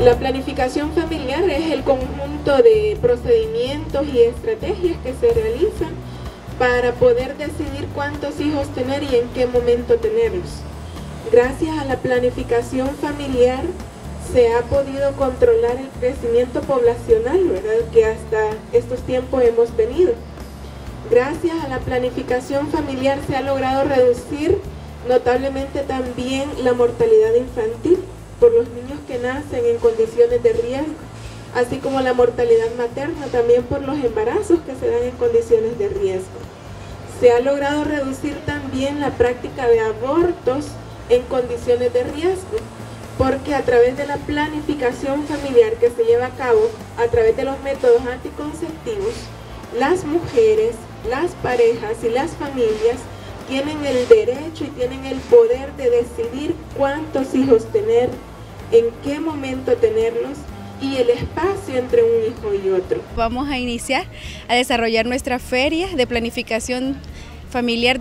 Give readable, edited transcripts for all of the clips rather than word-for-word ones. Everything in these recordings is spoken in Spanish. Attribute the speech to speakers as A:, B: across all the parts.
A: La planificación familiar es el conjunto de procedimientos y estrategias que se realizan para poder decidir cuántos hijos tener y en qué momento tenerlos. Gracias a la planificación familiar se ha podido controlar el crecimiento poblacional, ¿verdad?, que hasta estos tiempos hemos tenido. Gracias a la planificación familiar se ha logrado reducir notablemente también la mortalidad infantil por los niños que nacen en condiciones de riesgo, así como la mortalidad materna también por los embarazos que se dan en condiciones de riesgo. Se ha logrado reducir también la práctica de abortos en condiciones de riesgo, porque a través de la planificación familiar que se lleva a cabo a través de los métodos anticonceptivos, las mujeres, las parejas y las familias tienen el derecho y tienen el poder de decidir cuántos hijos tener, en qué momento tenerlos y el espacio entre un hijo y otro.
B: Vamos a iniciar a desarrollar nuestra feria de planificación familiar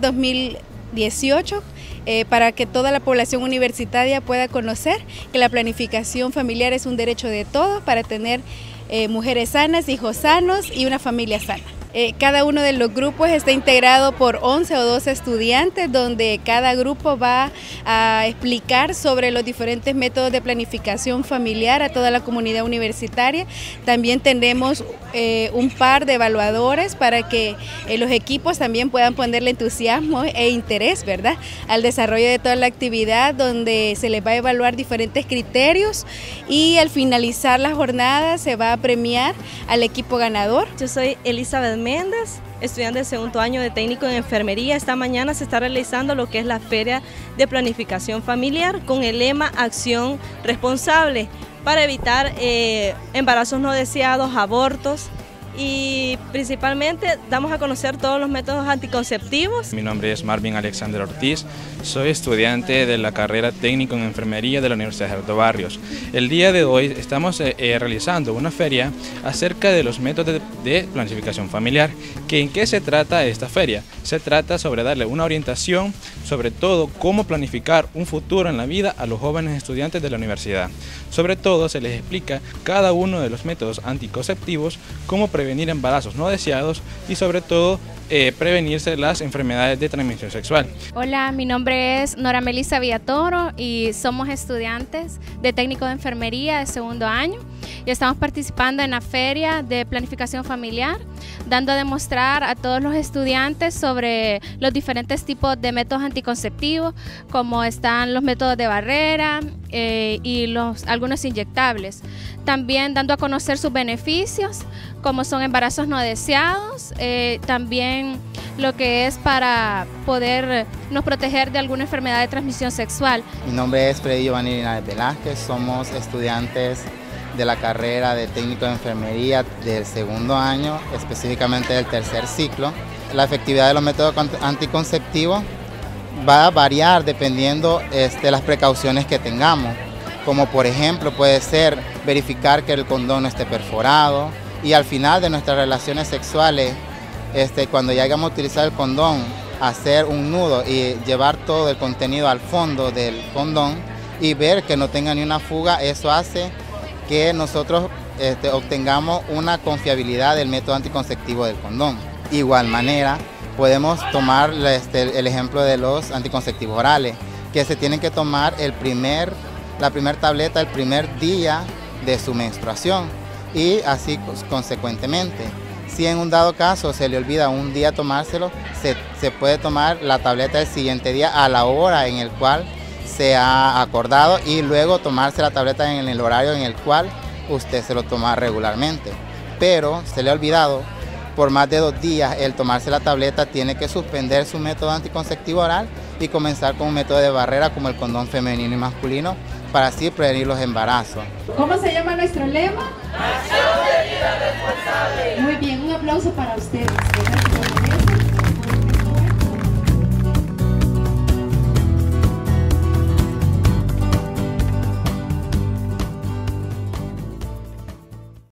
B: 2018 para que toda la población universitaria pueda conocer que la planificación familiar es un derecho de todos para tener mujeres sanas, hijos sanos y una familia sana. Cada uno de los grupos está integrado por 11 o 12 estudiantes, donde cada grupo va a explicar sobre los diferentes métodos de planificación familiar a toda la comunidad universitaria. También tenemos un par de evaluadores para que los equipos también puedan ponerle entusiasmo e interés, ¿verdad?, al desarrollo de toda la actividad, donde se les va a evaluar diferentes criterios y al finalizar la jornada se va a premiar al equipo ganador.
C: Yo soy Elizabeth Méndez, estudiante de segundo año de técnico en enfermería. Esta mañana se está realizando lo que es la Feria de Planificación Familiar con el lema Acción Responsable para evitar embarazos no deseados, abortos, y principalmente damos a conocer todos los métodos anticonceptivos.
D: Mi nombre es Marvin Alexander Ortiz, soy estudiante de la carrera técnico en enfermería de la Universidad Gerardo Barrios. El día de hoy estamos realizando una feria acerca de los métodos de planificación familiar. ¿En qué se trata esta feria? Se trata sobre darle una orientación sobre todo cómo planificar un futuro en la vida a los jóvenes estudiantes de la universidad. Sobre todo se les explica cada uno de los métodos anticonceptivos, cómo prevenir embarazos no deseados y sobre todo prevenirse las enfermedades de transmisión sexual.
E: Hola, mi nombre es Nora Melissa Villatoro y somos estudiantes de técnico de enfermería de segundo año y estamos participando en la feria de planificación familiar, dando a demostrar a todos los estudiantes sobre los diferentes tipos de métodos anticonceptivos, como están los métodos de barrera y algunos inyectables. También dando a conocer sus beneficios, como son embarazos no deseados, también lo que es para podernos proteger de alguna enfermedad de transmisión sexual.
F: Mi nombre es Freddy Giovanni Linares Velázquez, somos estudiantes de la carrera de técnico de enfermería del segundo año, específicamente del tercer ciclo. La efectividad de los métodos anticonceptivos va a variar dependiendo de las precauciones que tengamos, como por ejemplo puede ser verificar que el condón no esté perforado y al final de nuestras relaciones sexuales, cuando ya hayamos utilizado el condón, hacer un nudo y llevar todo el contenido al fondo del condón y ver que no tenga ni una fuga. Eso hace que nosotros obtengamos una confiabilidad del método anticonceptivo del condón. De igual manera, podemos tomar el ejemplo de los anticonceptivos orales, que se tienen que tomar la primera tableta el primer día de su menstruación y así consecuentemente. Si en un dado caso se le olvida un día tomárselo, se puede tomar la tableta el siguiente día a la hora en el cual se ha acordado y luego tomarse la tableta en el horario en el cual usted se lo toma regularmente. Pero se le ha olvidado por más de 2 días el tomarse la tableta, tiene que suspender su método anticonceptivo oral y comenzar con un método de barrera como el condón femenino y masculino para así prevenir los embarazos.
G: ¿Cómo se llama nuestro lema? ¡Acción!